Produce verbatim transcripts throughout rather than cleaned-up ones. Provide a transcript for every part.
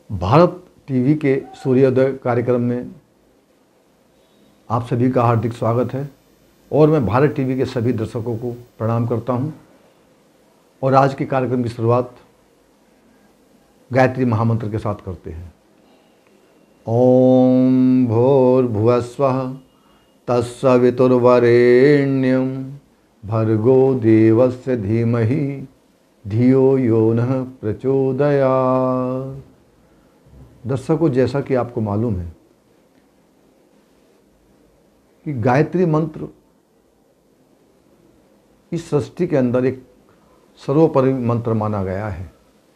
Bharat TV के सूर्योदय कार्यक्रम में आप सभी का हार्दिक स्वागत है और मैं भारत टीवी के सभी दर्शकों को प्रणाम करता हूं। और आज के कार्यक्रम की शुरुआत गायत्री महामंत्र के साथ करते हैं। ओम भूर्भुवस्वः तत्सवितुर्वरेण्यं भर्गो देवस्य धीमहि धियो यो नः प्रचोदयात्। दर्शकों, जैसा कि आपको मालूम है कि गायत्री मंत्र इस सृष्टि के अंदर एक सर्वोपरि मंत्र माना गया है।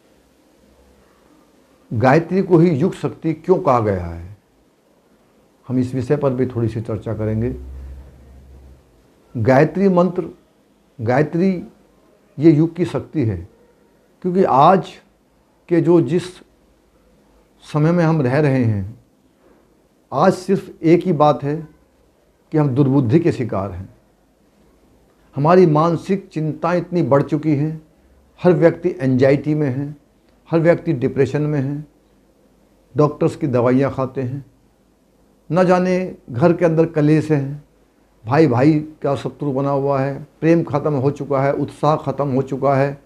गायत्री को ही युग शक्ति क्यों कहा गया है, हम इस विषय पर भी थोड़ी सी चर्चा करेंगे। गायत्री मंत्र, गायत्री ये युग की शक्ति है, क्योंकि आज के जो जिस समय में हम रह रहे हैं, आज सिर्फ एक ही बात है कि हम दुर्बुद्धि के शिकार हैं। हमारी मानसिक चिंता इतनी बढ़ चुकी है, हर व्यक्ति एंजाइटी में है, हर व्यक्ति डिप्रेशन में है, डॉक्टर्स की दवाइयाँ खाते हैं, न जाने घर के अंदर कलेश हैं, भाई भाई का शत्रु बना हुआ है, प्रेम खत्म हो चुका है, उत्साह खत्म हो चुका है।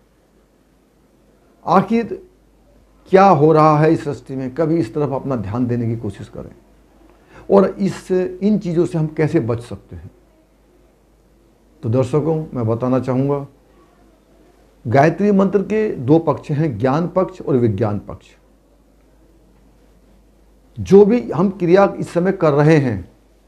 आखिर क्या हो रहा है इस सृष्टि में? कभी इस तरफ अपना ध्यान देने की कोशिश करें और इस इन चीज़ों से हम कैसे बच सकते हैं। तो दर्शकों, मैं बताना चाहूँगा, गायत्री मंत्र के दो पक्ष हैं, ज्ञान पक्ष और विज्ञान पक्ष। जो भी हम क्रिया इस समय कर रहे हैं,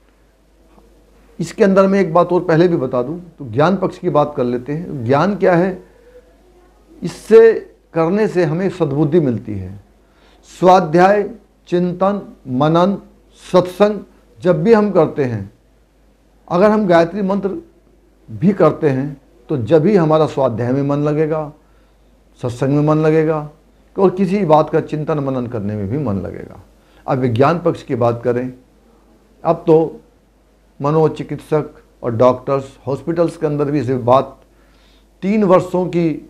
इसके अंदर मैं एक बात और पहले भी बता दूं, तो ज्ञान पक्ष की बात कर लेते हैं। ज्ञान क्या है? इससे करने से हमें सद्बुद्धि मिलती है। स्वाध्याय, चिंतन, मनन, सत्संग जब भी हम करते हैं, अगर हम गायत्री मंत्र भी करते हैं तो जब भी हमारा स्वाध्याय में मन लगेगा, सत्संग में मन लगेगा और किसी बात का चिंतन मनन करने में भी मन लगेगा। अब विज्ञान पक्ष की बात करें, अब तो मनोचिकित्सक और डॉक्टर्स, हॉस्पिटल्स के अंदर भी इस बात तीन वर्षों की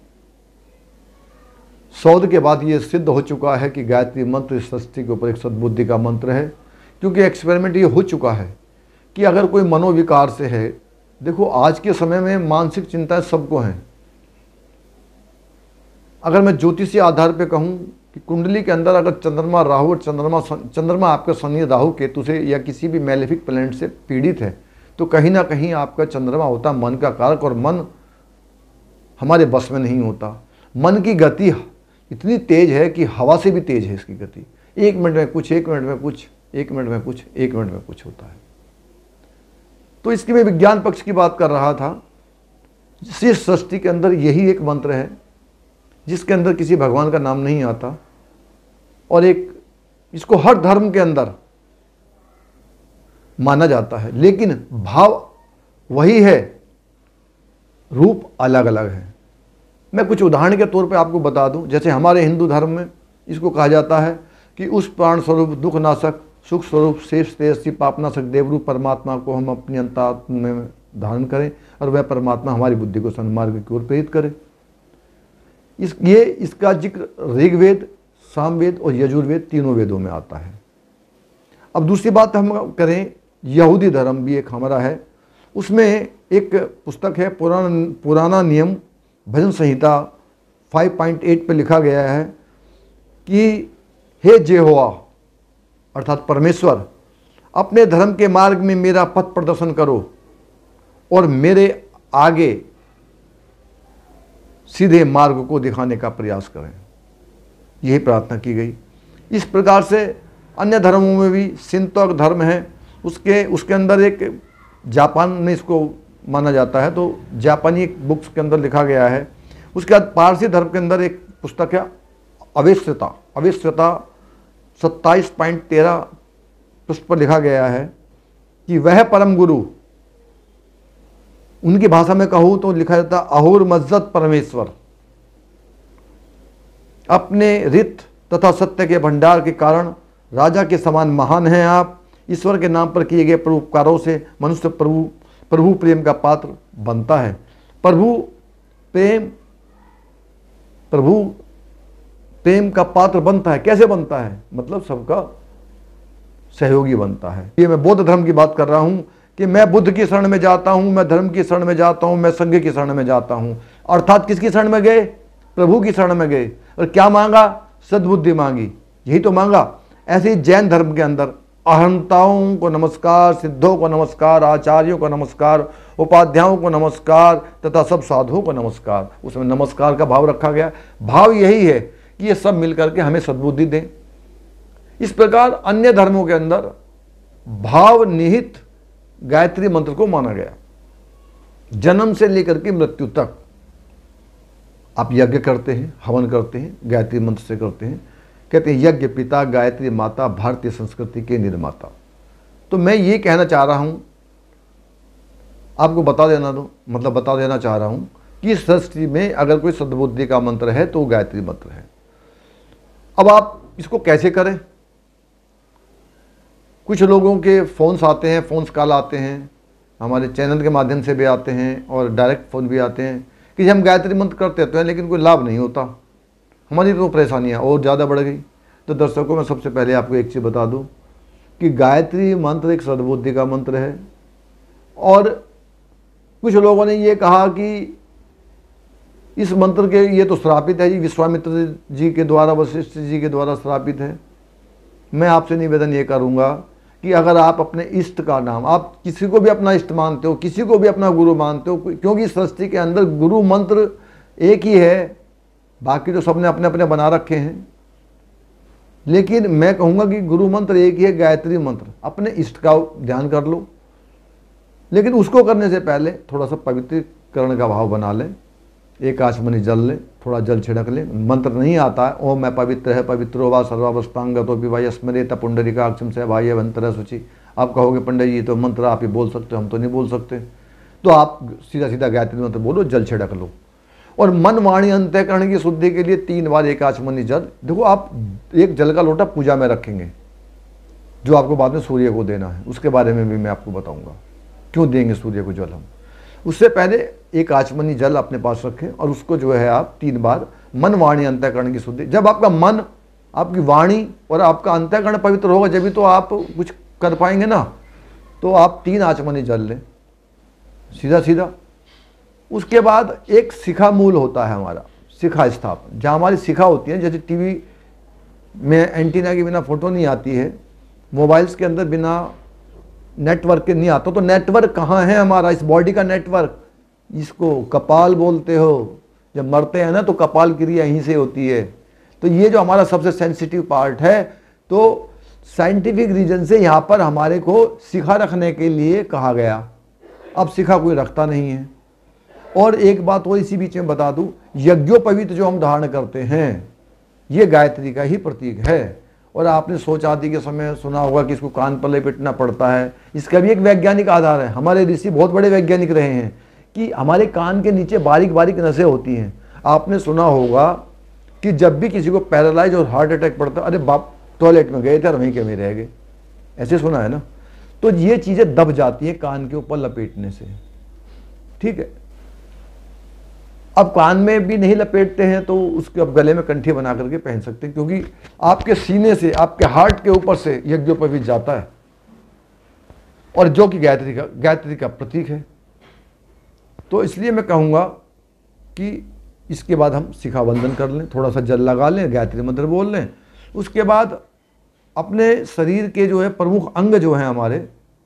शोध के बाद ये सिद्ध हो चुका है कि गायत्री मंत्र इस सृष्टि के ऊपर एक सद्बुद्धि का मंत्र है। क्योंकि एक्सपेरिमेंट ये हो चुका है कि अगर कोई मनोविकार से है, देखो आज के समय में मानसिक चिंताएं सबको हैं। अगर मैं ज्योतिषीय आधार पे कहूँ कि कुंडली के अंदर अगर चंद्रमा राहु और चंद्रमा चंद्रमा आपका शनि राहु केतु से या किसी भी मैलेफिक प्लैनेट से पीड़ित है, तो कहीं ना कहीं आपका चंद्रमा होता मन का कारक और मन हमारे बस में नहीं होता। मन की गति इतनी तेज है कि हवा से भी तेज है इसकी गति। एक मिनट में कुछ, एक मिनट में कुछ, एक मिनट में कुछ, एक मिनट में कुछ होता है। तो इसकी मैं विज्ञान पक्ष की बात कर रहा था। इस सृष्टि के अंदर यही एक मंत्र है जिसके अंदर किसी भगवान का नाम नहीं आता, और एक इसको हर धर्म के अंदर माना जाता है, लेकिन भाव वही है, रूप अलग अलग है। मैं कुछ उदाहरण के तौर पे आपको बता दूं। जैसे हमारे हिंदू धर्म में इसको कहा जाता है कि उस प्राण स्वरूप, दुख नाशक, सुख स्वरूप, शेष तेजस्वी, पापनाशक देवरूप परमात्मा को हम अपनी अंतरात्मा में धारण करें और वह परमात्मा हमारी बुद्धि को सन्मार्ग की ओर प्रेरित करे। इस ये इसका जिक्र ऋग्वेद, सामवेद और यजुर्वेद तीनों वेदों में आता है। अब दूसरी बात हम करें, यहूदी धर्म भी एक हमारा है। उसमें एक पुस्तक है, पुराना पुराना नियम भजन संहिता पाँच पॉइंट आठ पे लिखा गया है कि हे यहोवा अर्थात परमेश्वर, अपने धर्म के मार्ग में मेरा पथ प्रदर्शन करो और मेरे आगे सीधे मार्ग को दिखाने का प्रयास करें। यही प्रार्थना की गई। इस प्रकार से अन्य धर्मों में भी शिंतो धर्म है, उसके उसके अंदर एक जापान में इसको माना जाता है, तो जापानी बुक्स के अंदर लिखा गया है। उसके बाद पारसी धर्म के अंदर एक पुस्तक है अवेश्यता अवेश्यता सत्ताईस पॉइंट तेरह पृष्ठ पर लिखा गया है कि वह परम गुरु, उनकी भाषा में कहूँ तो लिखा जाता अहुर मज्जत परमेश्वर, अपने रित तथा सत्य के भंडार के कारण राजा के समान महान हैं आप। ईश्वर के नाम पर किए गए परोपकारों से मनुष्य प्रभु प्रभु प्रेम का पात्र बनता है। प्रभु प्रेम प्रभु प्रेम का पात्र बनता है। कैसे बनता है? मतलब सबका सहयोगी बनता है। ये मैं बौद्ध धर्म की बात कर रहा हूं कि मैं बुद्ध की शरण में जाता हूं, मैं धर्म की शरण में जाता हूं, मैं संघ की शरण में जाता हूं। अर्थात किसकी शरण में गए? प्रभु की शरण में गए। और क्या मांगा? सद्बुद्धि मांगी, यही तो मांगा। ऐसे ही जैन धर्म के अंदर अहंताओं को नमस्कार, सिद्धों को नमस्कार, आचार्यों को नमस्कार, उपाध्यायों को नमस्कार तथा सब साधुओं को नमस्कार। उसमें नमस्कार का भाव रखा गया। भाव यही है कि ये सब मिलकर के हमें सद्बुद्धि दें। इस प्रकार अन्य धर्मों के अंदर भाव निहित गायत्री मंत्र को माना गया। जन्म से लेकर के मृत्यु तक आप यज्ञ करते हैं, हवन करते हैं, गायत्री मंत्र से करते हैं। कहते हैं यज्ञ पिता गायत्री माता भारतीय संस्कृति के निर्माता। तो मैं ये कहना चाह रहा हूं, आपको बता देना दो मतलब बता देना चाह रहा हूं कि सृष्टि में अगर कोई सद्बुद्धि का मंत्र है तो वो गायत्री मंत्र है। अब आप इसको कैसे करें? कुछ लोगों के फ़ोन्स आते हैं, फ़ोन्स कॉल आते हैं, हमारे चैनल के माध्यम से भी आते हैं और डायरेक्ट फ़ोन भी आते हैं कि हम गायत्री मंत्र करते तो हैं लेकिन कोई लाभ नहीं होता, हमारी तो परेशानियाँ और ज़्यादा बढ़ गई। तो दर्शकों, मैं सबसे पहले आपको एक चीज़ बता दूं कि गायत्री मंत्र एक सद्बुद्धि का मंत्र है। और कुछ लोगों ने ये कहा कि इस मंत्र के ये तो श्रापित है जी, विश्वामित्र जी के द्वारा, वशिष्ठ जी के द्वारा श्रापित है। मैं आपसे निवेदन ये करूँगा कि अगर आप अपने इष्ट का नाम, आप किसी को भी अपना इष्ट मानते हो, किसी को भी अपना गुरु मानते हो, क्योंकि सृष्टि के अंदर गुरु मंत्र एक ही है, बाकी तो सबने अपने अपने बना रखे हैं। लेकिन मैं कहूँगा कि गुरु मंत्र एक ही है, गायत्री मंत्र। अपने इष्ट का ध्यान कर लो, लेकिन उसको करने से पहले थोड़ा सा पवित्रीकरण का भाव बना लें। एक आचमनी जल लें, थोड़ा जल छिड़क लें। मंत्र नहीं आता है ओम मैं पवित्र है पवित्रो वा सर्वावस्थांगतो विवाह स्मरेत पुंडरीकाक्षम से भाई वंतर शुचि। आप कहोगे पंडित जी तो मंत्र आप ही बोल सकते हो, हम तो नहीं बोल सकते। तो आप सीधा सीधा गायत्री मंत्र बोलो, जल छिड़क लो। और मन वाणी अंतःकरण की शुद्धि के लिए तीन बार एक आचमनी जल, देखो आप एक जल का लोटा पूजा में रखेंगे जो आपको बाद में सूर्य को देना है, उसके बारे में भी मैं आपको बताऊंगा क्यों देंगे सूर्य को जल हम। उससे पहले एक आचमनी जल अपने पास रखें और उसको जो है आप तीन बार मन वाणी अंतःकरण की शुद्धि। जब आपका मन, आपकी वाणी और आपका अंतःकरण पवित्र होगा जब भी तो आप कुछ कर पाएंगे ना। तो आप तीन आचमनी जल लें सीधा सीधा। उसके बाद एक शिखा मूल होता है हमारा, शिखा स्थापन, जहाँ हमारी शिखा होती है। जैसे टीवी में एंटीना के बिना फोटो नहीं आती है, मोबाइल्स के अंदर बिना नेटवर्क के नहीं आता। तो नेटवर्क कहाँ है हमारा, इस बॉडी का नेटवर्क, इसको कपाल बोलते हो। जब मरते हैं ना तो कपाल क्रिया यहीं से होती है। तो ये जो हमारा सबसे सेंसिटिव पार्ट है, तो साइंटिफिक रीजन से यहाँ पर हमारे को शिखा रखने के लिए कहा गया। अब शिखा कोई रखता नहीं है। और एक बात और इसी बीच में बता दूं, यज्ञोपवीत जो हम धारण करते हैं ये गायत्री का ही प्रतीक है। और आपने सोच आदि के समय सुना होगा कि इसको कान पर लपेटना पड़ता है। इसका भी एक वैज्ञानिक आधार है। हमारे ऋषि बहुत बड़े वैज्ञानिक रहे हैं कि हमारे कान के नीचे बारीक बारीक नसें होती हैं। आपने सुना होगा कि जब भी किसी को पैरालाइज और हार्ट अटैक पड़ता, अरे बाप टॉयलेट में गए थे और वहीं के में रह गए, ऐसे सुना है ना। तो ये चीज़ें दब जाती हैं कान के ऊपर लपेटने से, ठीक है। अब कान में भी नहीं लपेटते हैं तो उसके अब गले में कंठी बना करके पहन सकते हैं, क्योंकि आपके सीने से, आपके हार्ट के ऊपर से यज्ञोपवीत जाता है और जो कि गायत्री का गायत्री का प्रतीक है। तो इसलिए मैं कहूँगा कि इसके बाद हम शिखा वंदन कर लें, थोड़ा सा जल लगा लें, गायत्री मंत्र बोल लें। उसके बाद अपने शरीर के जो है प्रमुख अंग जो हैं हमारे,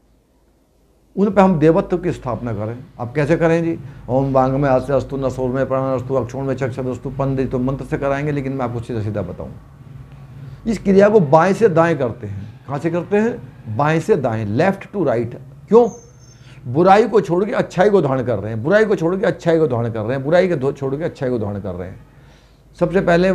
उन पर हम देवत्व की स्थापना करें। आप कैसे करें जी? ओम वांग में आसे अस्तु, नसोर में प्राण अस्तु, अक्षोण में चक्षर अस्तु, पंडित तो मंत्र से कराएंगे, लेकिन मैं आपको सीधा सीधा बताऊं। इस क्रिया को बाएं से दाएं करते हैं। कहाँ से करते हैं? बाएं से दाएं, लेफ्ट टू राइट। क्यों? बुराई को छोड़ के अच्छाई को धारण कर रहे हैं, बुराई को छोड़ के अच्छाई को धारण कर रहे हैं, बुराई को छोड़ के अच्छाई को धारण कर रहे हैं। सबसे पहले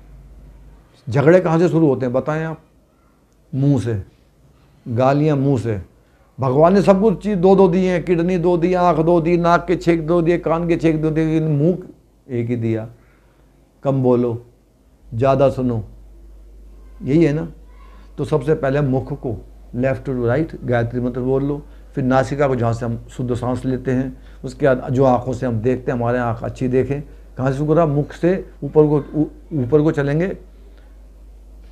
झगड़े कहाँ से शुरू होते हैं बताएं आप? मुंह से, गालियाँ मुंह से। भगवान ने सब कुछ चीज़ दो दो दी हैं, किडनी दो दी, आँख दो दी, नाक के छेक दो दिए, कान के छेक दो दिए, लेकिन मुँह एक ही दिया। कम बोलो, ज़्यादा सुनो, यही है ना। तो सबसे पहले मुख को लेफ्ट टू राइट गायत्री मंत्र बोल लो। फिर नासिका को, जहाँ से हम शुद्ध सांस लेते हैं, उसके बाद जो आँखों से हम देखते हैं, हमारे आँख अच्छी देखें। कहाँ से शुरू करा? मुख से ऊपर को ऊपर को चलेंगे,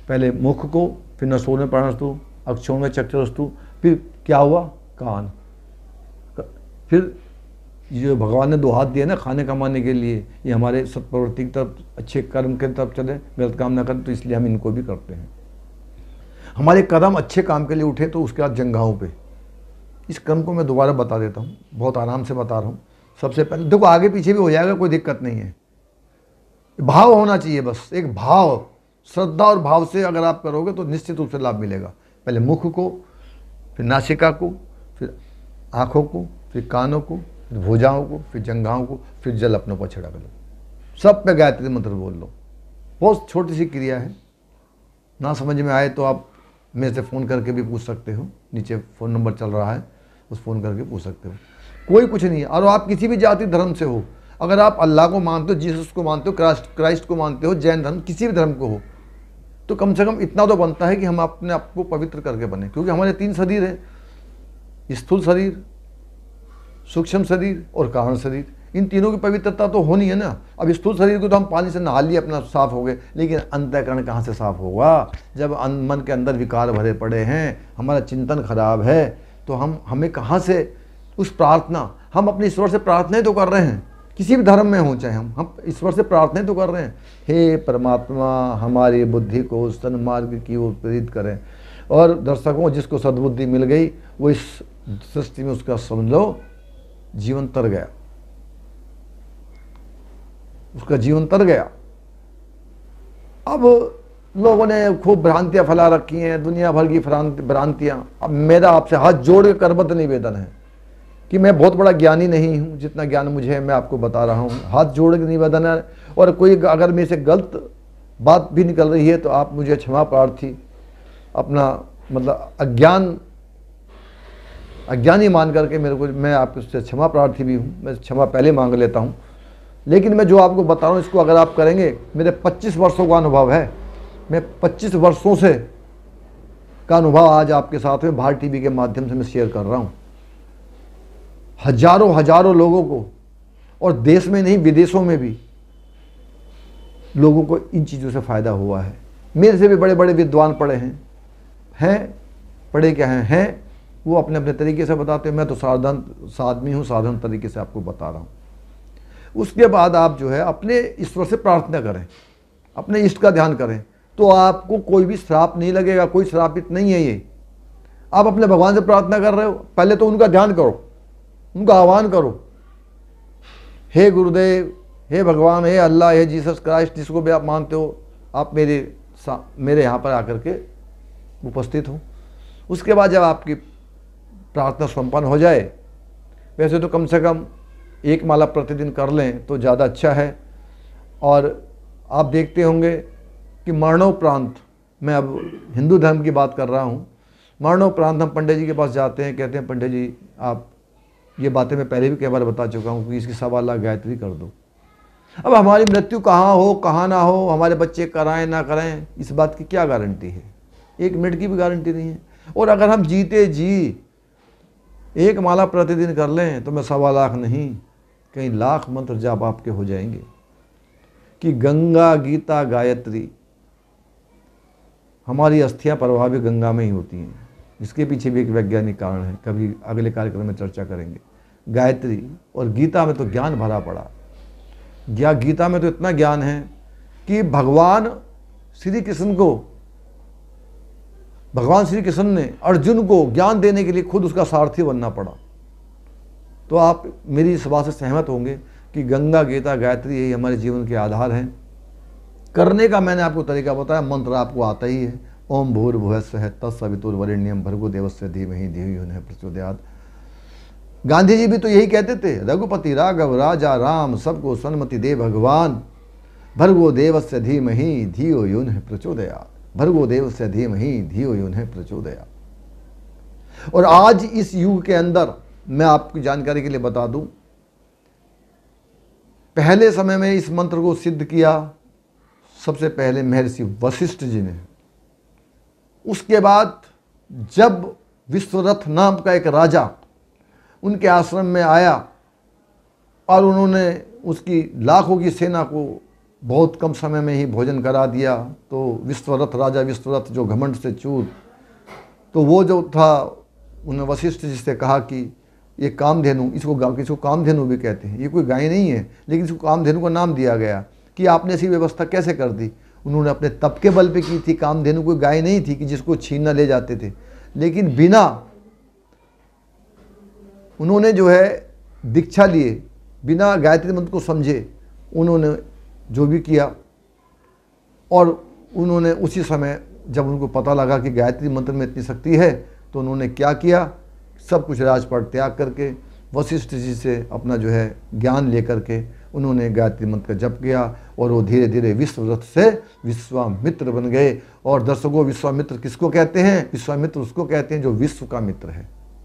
पहले मुख को, फिर नसों में प्राणस्तु, अक्षों में चक्षुस्तु, फिर क्या हुआ, कान। फिर जो भगवान ने दो हाथ दिए ना खाने कमाने के लिए, ये हमारे सत्प्रवृत्ति की तरफ, अच्छे कर्म के तरफ चले, गलत काम ना करें, तो इसलिए हम इनको भी करते हैं। हमारे कदम अच्छे काम के लिए उठे तो उसके बाद जंघाओं पे। इस क्रम को मैं दोबारा बता देता हूँ, बहुत आराम से बता रहा हूँ। सबसे पहले देखो, आगे पीछे भी हो जाएगा, कोई दिक्कत नहीं है, भाव होना चाहिए, बस एक भाव, श्रद्धा और भाव से अगर आप करोगे तो निश्चित रूप से लाभ मिलेगा। पहले मुख को, फिर नासिका को, फिर आँखों को, फिर कानों को, फिर भुजाओं को, फिर जंघाओं को, फिर जल अपनों पर छिड़क लो। सब पे गायत्री मंत्र बोल लो। बहुत छोटी सी क्रिया है, ना समझ में आए तो आप मेरे से फ़ोन करके भी पूछ सकते हो, नीचे फ़ोन नंबर चल रहा है, उस फ़ोन करके पूछ सकते हो, कोई कुछ नहीं है। और आप किसी भी जाति धर्म से हो, अगर आप अल्लाह को मानते हो, जीसस को मानते हो, क्राइस्ट क्राइस्ट को मानते हो, जैन धर्म, किसी भी धर्म को हो, तो कम से कम इतना तो बनता है कि हम अपने आप को पवित्र करके बने। क्योंकि हमारे तीन शरीर हैं, स्थूल शरीर, सूक्ष्म शरीर और कारण शरीर। इन तीनों की पवित्रता तो होनी है ना। अब स्थूल शरीर को तो हम पानी से नहा लिए, अपना साफ हो गए, लेकिन अंतःकरण कहाँ से साफ होगा जब मन के अंदर विकार भरे पड़े हैं, हमारा चिंतन खराब है, तो हम हमें कहाँ से उस प्रार्थना, हम अपने ईश्वर से प्रार्थनाएं तो कर रहे हैं, किसी भी धर्म में हो चाहे हम हम ईश्वर से प्रार्थनाएं तो कर रहे हैं, हे परमात्मा हमारी बुद्धि को सन्मार्ग की ओर प्रेरित करें। और दर्शकों, जिसको सद्बुद्धि मिल गई वो इस सृष्टि में उसका समझ लो जीवन तर गया, उसका जीवन तर गया। अब लोगों ने खूब भ्रांतियां फैला रखी हैं, दुनिया भर की भ्रांतियां। अब मेरा आपसे हाथ जोड़ के करबद्ध निवेदन है कि मैं बहुत बड़ा ज्ञानी नहीं हूं, जितना ज्ञान मुझे है मैं आपको बता रहा हूं, हाथ जोड़ के निवेदन है। और कोई अगर मेरे से गलत बात भी निकल रही है तो आप मुझे क्षमा प्रार्थी, अपना मतलब अज्ञान अज्ञानी मान करके मेरे को, मैं आपसे क्षमा प्रार्थी भी हूँ, मैं क्षमा पहले मांग लेता हूँ। लेकिन मैं जो आपको बता रहा हूँ इसको अगर आप करेंगे, मेरे पच्चीस वर्षों का अनुभव है, मैं पच्चीस वर्षों से का अनुभव आज आपके साथ में भारत टीवी के माध्यम से मैं शेयर कर रहा हूँ। हजारों हजारों लोगों को, और देश में नहीं विदेशों में भी लोगों को इन चीज़ों से फ़ायदा हुआ है। मेरे से भी बड़े बड़े विद्वान पढ़े हैं हैं पढ़े क्या हैं हैं वो अपने अपने तरीके से बताते हैं। मैं तो साधारण साधमी हूँ, साधारण तरीके से आपको बता रहा हूँ। उसके बाद आप जो है अपने ईश्वर से प्रार्थना करें, अपने इष्ट का ध्यान करें, तो आपको कोई भी श्राप नहीं लगेगा, कोई श्रापित नहीं है ये। आप अपने भगवान से प्रार्थना कर रहे हो, पहले तो उनका ध्यान करो, उनका आह्वान करो, हे गुरुदेव, हे भगवान, हे अल्लाह, हे जीसस क्राइस्ट, जिसको भी आप मानते हो, आप मेरे मेरे यहाँ पर आकर के उपस्थित हो। उसके बाद जब आपकी प्रार्थना संपन्न हो जाए, वैसे तो कम से कम एक माला प्रतिदिन कर लें तो ज़्यादा अच्छा है। और आप देखते होंगे कि मरणोपरांत, मैं अब हिंदू धर्म की बात कर रहा हूँ, मरणोपरांत हम पंडित जी के पास जाते हैं, कहते हैं पंडित जी आप, ये बातें मैं पहले भी कई बार बता चुका हूँ कि इसकी सवा लाख गायत्री कर दो। अब हमारी मृत्यु कहाँ हो कहाँ ना हो, हमारे बच्चे कराएं ना कराएं, इस बात की क्या गारंटी है? एक मिनट की भी गारंटी नहीं है। और अगर हम जीते जी एक माला प्रतिदिन कर लें तो मैं सवा लाख नहीं, कई लाख मंत्र जाप आपके हो जाएंगे। कि गंगा गीता गायत्री, हमारी अस्थियां प्रभावी गंगा में ही होती हैं। इसके पीछे भी एक वैज्ञानिक कारण है, कभी अगले कार्यक्रम में चर्चा करेंगे। गायत्री और गीता में तो ज्ञान भरा पड़ा, या गीता में तो इतना ज्ञान है कि भगवान श्री कृष्ण को भगवान श्री कृष्ण ने अर्जुन को ज्ञान देने के लिए खुद उसका सारथी बनना पड़ा। तो आप मेरी इस बात से सहमत होंगे कि गंगा गीता गायत्री यही हमारे जीवन के आधार हैं। करने का मैंने आपको तरीका बताया, मंत्र आपको आता ही है, ओम भूर्भुवः स्वः तत्सवितुर्वरेण्यं भर्गो देवस्य धीमहि धियो यो नः प्रचोदयात्। गांधी जी भी तो यही कहते थे, रघुपति राघव राजा राम सबको सन्मति दे भगवान, भर्गो देवस्य धीमहि धियो यो नः प्रचोदयात्, भर्गो देवस्य धीमहि धियो यो नः प्रचोदयात्। और आज इस युग के अंदर मैं आपकी जानकारी के लिए बता दूं, पहले समय में इस मंत्र को सिद्ध किया सबसे पहले महर्षि वशिष्ठ जी ने। उसके बाद जब विश्वरथ नाम का एक राजा उनके आश्रम में आया और उन्होंने उसकी लाखों की सेना को बहुत कम समय में ही भोजन करा दिया, तो विश्वरथ राजा विश्वरथ जो घमंड से चूर, तो वो जो था उन्होंने वशिष्ठ जी से कहा कि ये कामधेनु, इसको गा इसको कामधेनु भी कहते हैं, ये कोई गाय नहीं है, लेकिन इसको कामधेनु का नाम दिया गया कि आपने ऐसी व्यवस्था कैसे कर दी। उन्होंने अपने तप के बल पे की थी। कामधेनु कोई गाय नहीं थी कि जिसको छीनना ले जाते थे, लेकिन बिना उन्होंने जो है दीक्षा लिए, बिना गायत्री मंत्र को समझे उन्होंने जो भी किया, और उन्होंने उसी समय जब उनको पता लगा कि गायत्री मंत्र में इतनी शक्ति है, तो उन्होंने क्या किया, सब कुछ राजपाट त्याग करके वशिष्ठ जी से अपना जो है ज्ञान लेकर के उन्होंने गायत्री मंत्र का जप किया, और वो धीरे धीरे विश्वरथ से विश्वामित्र बन गए। और दर्शकों, विश्वामित्र किसको कहते हैं? विश्वामित्र उसको कहते हैं जो विश्व का मित्र है।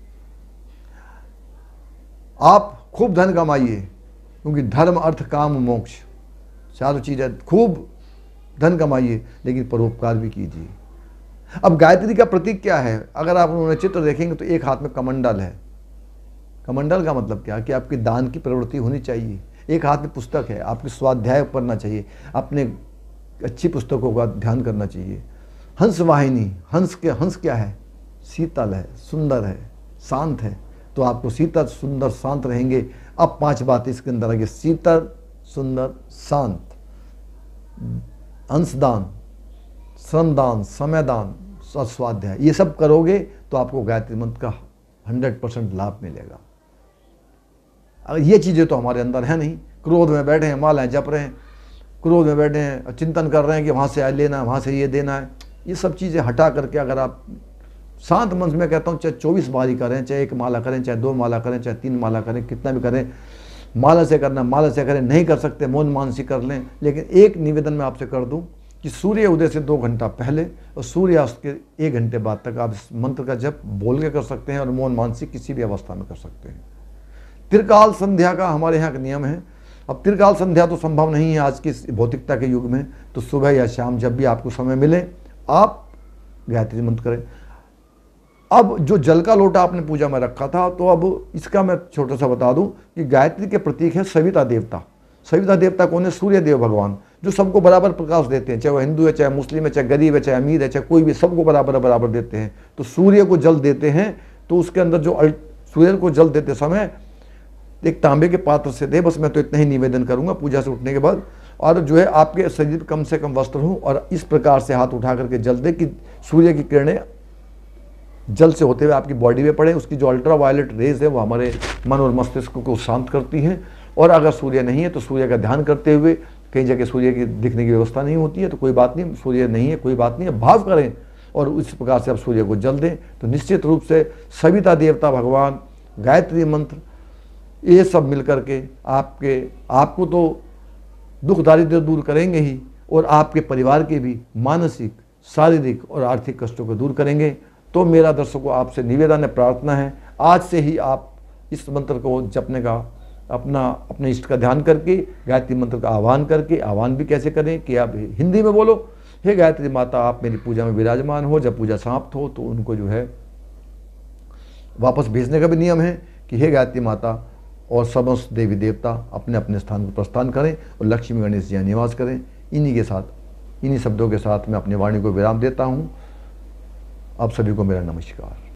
आप खूब धन कमाइए, क्योंकि धर्म अर्थ काम मोक्ष चारों चीज़ें, खूब धन कमाइए, लेकिन परोपकार भी कीजिए। अब गायत्री का प्रतीक क्या है? अगर आप उन्होंने चित्र देखेंगे तो एक हाथ में कमंडल है। कमंडल का मतलब क्या? कि आपकी दान की प्रवृत्ति होनी चाहिए। एक हाथ में पुस्तक है, आपकी स्वाध्याय पढ़ना चाहिए, अपने अच्छी पुस्तकों का ध्यान करना चाहिए। हंस वाहिनी, हंस के हंस क्या है? शीतल है, सुंदर है, शांत है, तो आपको शीतल सुंदर शांत रहेंगे। अब पांच बातें इसके अंदर आएंगे: शीतल सुंदर शांत, अंशदान, श्रमदान, समयदान, स्वाध्याय, ये सब करोगे तो आपको गायत्री मंत्र का हंड्रेड परसेंट लाभ मिलेगा। अगर ये चीज़ें तो हमारे अंदर है नहीं। क्रोध में बैठे हैं, मालाएं जप रहे हैं, क्रोध में बैठे हैं, चिंतन कर रहे हैं कि वहाँ से लेना है, वहाँ से ये देना है, ये सब चीज़ें हटा करके अगर आप शांत मन में, कहता हूँ, चाहे चौबीस बार ही करें, चाहे एक माला करें, चाहे दो माला करें, चाहे तीन माला करें, कितना भी करें, माला से करना माला से करें, नहीं कर सकते मौन मानसी कर लें। लेकिन एक निवेदन मैं आपसे कर दूं कि सूर्य उदय से दो घंटा पहले और सूर्यास्त के एक घंटे बाद तक आप इस मंत्र का जप बोल के कर सकते हैं, और मौन मानसी किसी भी अवस्था में कर सकते हैं। त्रिकाल संध्या का हमारे यहाँ का नियम है। अब त्रिकाल संध्या तो संभव नहीं है आज की भौतिकता के युग में, तो सुबह या शाम जब भी आपको समय मिले आप गायत्री मंत्र करें। अब जो जल का लोटा आपने पूजा में रखा था, तो अब इसका मैं छोटा सा बता दूं कि गायत्री के प्रतीक है सविता देवता। सविता देवता कौन है? सूर्य देव भगवान, जो सबको बराबर प्रकाश देते हैं, चाहे वो हिंदू है, चाहे मुस्लिम है, चाहे गरीब है, चाहे अमीर है, चाहे कोई भी, सबको बराबर बराबर देते हैं। तो सूर्य को जल देते हैं, तो उसके अंदर जो सूर्य को जल देते समय एक तांबे के पात्र से दे। बस मैं तो इतना ही निवेदन करूंगा पूजा से उठने के बाद। और जो है आपके शरीर कम से कम वस्त्र हो, और इस प्रकार से हाथ उठा करके जल दे कि सूर्य की किरणें जल से होते हुए आपकी बॉडी में पड़े। उसकी जो अल्ट्रा वायलेट रेज है वो हमारे मन और मस्तिष्क को शांत करती हैं। और अगर सूर्य नहीं है तो सूर्य का ध्यान करते हुए, कई जगह सूर्य की दिखने की व्यवस्था नहीं होती है तो कोई बात नहीं, सूर्य नहीं है कोई बात नहीं है, भाव करें और इस प्रकार से आप सूर्य को जल दें, तो निश्चित रूप से सविता देवता भगवान, गायत्री मंत्र, ये सब मिलकर के आपके आपको तो दुख दारिद्र्य दूर करेंगे ही, और आपके परिवार के भी मानसिक, शारीरिक और आर्थिक कष्टों को दूर करेंगे। तो मेरा दर्शकों आपसे निवेदन है, प्रार्थना है, आज से ही आप इस मंत्र को जपने का अपना अपने इष्ट का ध्यान करके गायत्री मंत्र का आह्वान करके, आह्वान भी कैसे करें कि आप हिंदी में बोलो, हे गायत्री माता आप मेरी पूजा में विराजमान हो। जब पूजा समाप्त हो तो उनको जो है वापस भेजने का भी नियम है कि हे गायत्री माता, और समस्त देवी देवता अपने अपने स्थान पर प्रस्थान करें और लक्ष्मी गणेश जी निवास करें। इन्हीं के साथ, इन्हीं शब्दों के साथ मैं अपनी वाणी को विराम देता हूँ। आप सभी को मेरा नमस्कार।